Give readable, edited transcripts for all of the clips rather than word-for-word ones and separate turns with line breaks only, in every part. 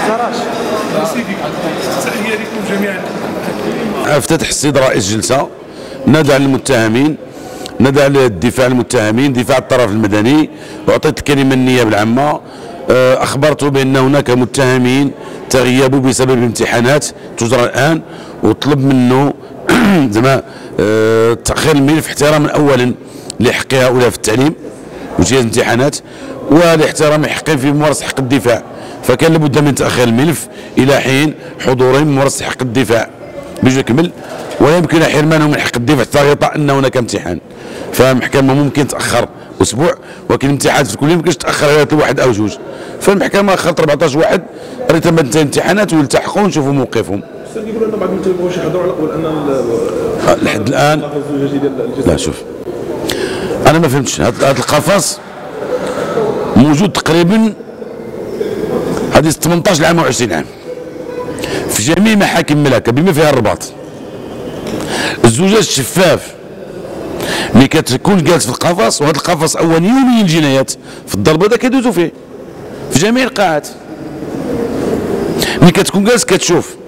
تحية لكم جميعا.
افتتح السيد رئيس جلسة ندى للمتهمين، ندى للدفاع المتهمين، دفاع الطرف المدني، وأعطيت كلمة النيابة العامة. أخبرته بأن هناك متهمين تغيبوا بسبب امتحانات تجرى الآن، وطلب منه زعما تأخير الملف احتراما أولا لحق هؤلاء في التعليم وجهاز الامتحانات، ولاحترام حقهم في ممارسة حق الدفاع، فكان لابد من تأخير الملف إلى حين حضورهم ممارسة حق الدفاع بوجه كمل، ولا يمكن حرمانهم من حق الدفاع حتى يطلع أن هناك امتحان. فالمحكمة ممكن تأخر أسبوع، ولكن الامتحانات في كل يمكنش تأخر على واحد أو جوج، فالمحكمة أخرت 14 واحد ريت تنتهي الامتحانات ويلتحقوا ونشوفوا موقفهم.
يقولوا أن بعض ما تيبغوش يحضروا على قبل أن
لحد الآن لا. شوف أنا ما فهمتش هذا القفص موجود تقريبا هذه 18 عام و 20 عام في جميع محاكم المملكة بما فيها الرباط. الزجاج شفاف ملي كتكون جالس في القفص، وهذا القفص أول يوميا الجنايات في الضرب هذا كيدوزوا فيه في جميع القاعات. ملي كتكون جالس كتشوف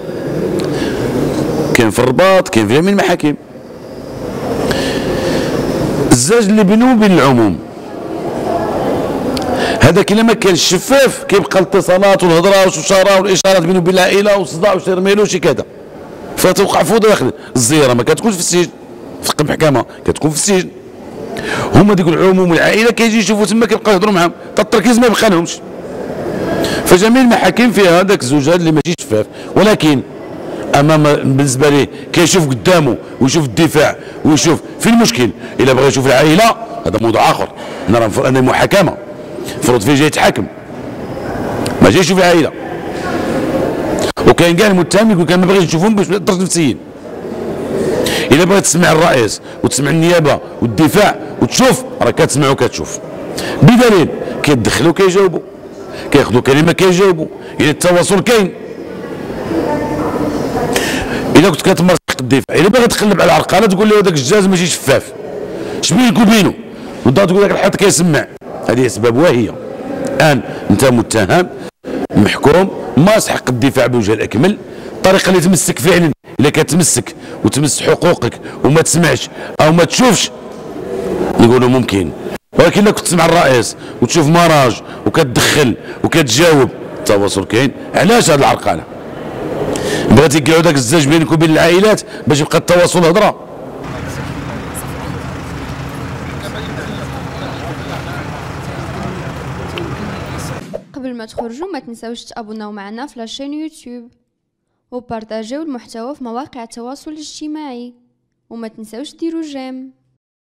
كاين في الرباط، كاين في جميع المحاكم. الزجاج اللي بينه وبين العموم هذاك الا ما كانش شفاف كيبقى الاتصالات والهضره والاشاره والاشارات بينه وبين العائله وصداع وشي رميلو وشي كذا، فتوقع فوضى داخل الزياره. ما كتكونش في السجن في المحكمه، كتكون في السجن. هما ديك العموم والعائله كيجي يشوفوا تما كيبقاو يهضروا معاهم، حتى التركيز ما يبقى لهمش. فجميع المحاكم فيها هذاك الزجاج اللي ماشي شفاف، ولكن امام بالنسبه ليه كيشوف قدامه ويشوف الدفاع ويشوف في المشكل. الا بغى يشوف العائله هذا موضوع اخر، انا محاكمه فرض فيه جاي يتحاكم، ما جاي يشوف العائله. وكاين كاع المتهم يقول كان ما بغيش نشوفهم باش ما يأثرش نفسيا. الا بغيت تسمع الرئيس وتسمع النيابه والدفاع وتشوف راه كتسمع وكتشوف، بدليل كيدخلوا كيجاوبوا، كياخذوا كلمه كيجاوبوا، يعني التواصل كاين. الا كنت كتمارس حق الدفاع، الا باغي تقلب على العرقله تقول له هذاك الجهاز ماشي شفاف، اش بينك وبينه؟ ودا تقول لك الحيط كيسمع. هذه اسباب واهيه. الان انت متهم محكوم مارس حق الدفاع بوجه الاكمل. الطريقه اللي تمسك فعلا الا كتمسك وتمس حقوقك وما تسمعش او ما تشوفش نقولوا ممكن، ولكن الا كنت تسمع الرئيس وتشوف مراج وكتدخل وكتجاوب التواصل كاين. علاش هذه العرقله؟ بغيتي تقعدوا داك الزاج بينك وبين العائلات باش يبقى التواصل هضره.
قبل ما تخرجوا ما تنساوش تابوناو معنا في لاشين يوتيوب وبارطاجيو المحتوى في مواقع التواصل الاجتماعي، وما تنساوش ديروا جيم.